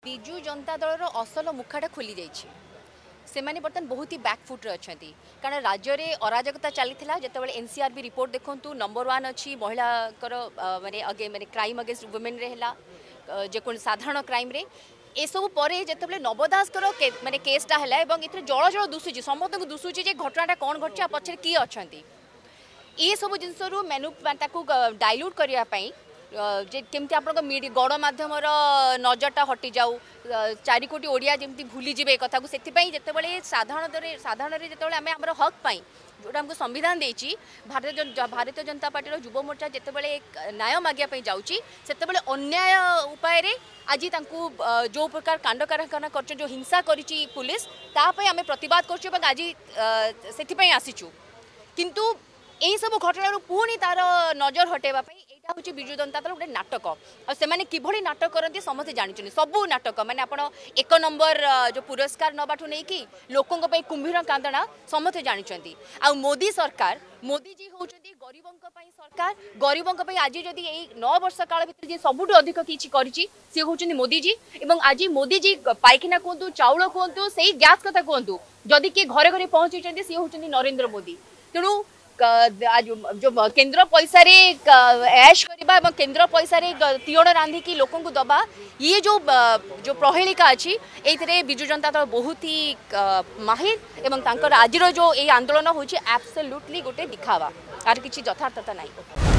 विजु जनता दल असल मुखाटा खोली जाइए से माने बर्तमान बहुत ही बैकफुट्रे अच्छा कारण राज्य में अराजकता चली जो एनसीआर भी रिपोर्ट देखूँ नंबर 1 अच्छी महिला माने अगे माने क्राइम अगेंस्ट वुमेन है जेको साधारण क्राइम रे एसबू पर जो नवदास माने केसटा है जल जल दुसुची समस्त को दुसुची घटनाटा कौन घटी पछे किए अच्छा ये सब जिनसरू मेनु डाइल्यूट करने केमती आप गणमाध्यम नजरटा हटि जाऊ 4 कोटी ओडिया जमी भूली जाए एक कथा को से साधारण जो आम आम हक पाई जोटा हमको संविधान देती भारतीय जनता पार्टी युव मोर्चा जितेबाला न्याय मागिया जाऊँगी से अन्याय उपाय आज जो प्रकार कांड कारखाना कर जो हिंसा करी पुलिस तापाई आम प्रतिवाद कर आज से आसीचु किंतु यही सब घटना पुणी तार नजर हटेवाई यहाँ हूँ विजु जनता दल गोटे नाटक से किभली नाटक करती समस्त जानते सबू नाटक माने आप 1 नंबर जो पुरस्कार नबाठू नहीं कि लोकों कुंभीर कांदना समस्त जानते आ मोदी सरकार मोदी जी हूँ गरीबों सरकार गरीबों आज जदि 9 वर्ष काल भर सबुठ अधिक किसी सी हूँ मोदी जी और आज मोदी जी पाइखना कहतु चाउल कहतु से गैस कथा कहतु जदि किए घरे घरे पहुँची सी हूँ नरेंद्र मोदी तेणु जो केंद्र पैसा ऐश करवा केंद्र पैसा तीण रांधिकी लोक दबा ये जो प्रहेलिका अच्छी ये विजु जनता दल बहुत ही माहिर एवं आज जो ये आंदोलन हूँ एब्सोल्युटली गोटे दिखावा आर किसी यथार्थता नहीं।